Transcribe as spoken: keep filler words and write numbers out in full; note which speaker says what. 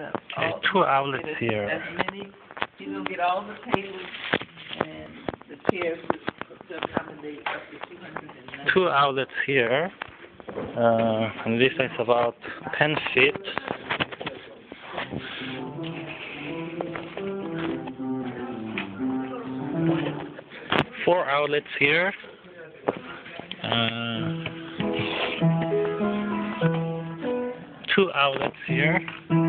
Speaker 1: up.
Speaker 2: Okay,
Speaker 1: All-
Speaker 2: two outlets
Speaker 1: get as-
Speaker 2: here.
Speaker 1: As many, he's gonna get all the tables and the chairs to to accommodate up to two hundred and ninety.
Speaker 2: Two outlets here. Uh, and this is about ten feet. Four outlets here. Uh, two outlets here.